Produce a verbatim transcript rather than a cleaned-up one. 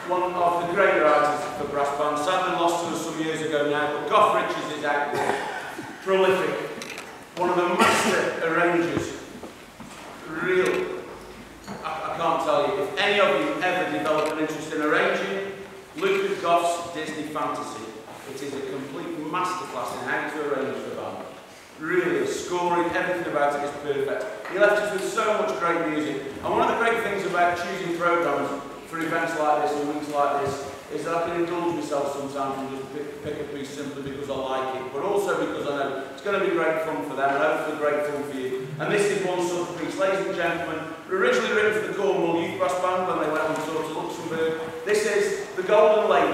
one of the great writers for brass band, sadly lost to us some years ago now, but Gough Richards is out there. Prolific. One of the master arrangers. Real. I, I can't tell you. If any of you ever develop an interest in arranging, look at Gough's Disney Fantasy. It is a complete masterclass in how to arrange the band. Really, scoring, everything about it is perfect. He left us with so much great music. And one of the great things about choosing programmes for events like this and weeks like this is that I can indulge myself sometimes and just pick, pick a piece simply because I like it, but also because I know it's going to be great fun for them and hopefully great fun for you. And this is one sort of piece. Ladies and gentlemen, originally written for the Cornwall Youth Brass Band when they went on tour to Luxembourg. This is The Golden Lady.